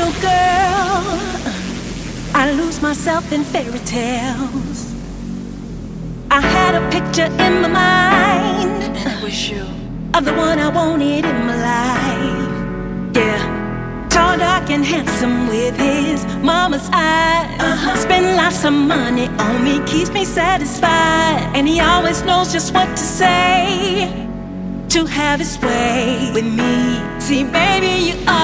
little girl, I lose myself in fairy tales. I had a picture in my mind, and it was you, of the one I wanted in my life. Yeah, tall, dark, and handsome with his mama's eyes. Spend lots of money on me, keeps me satisfied, and he always knows just what to say to have his way with me. See, baby, you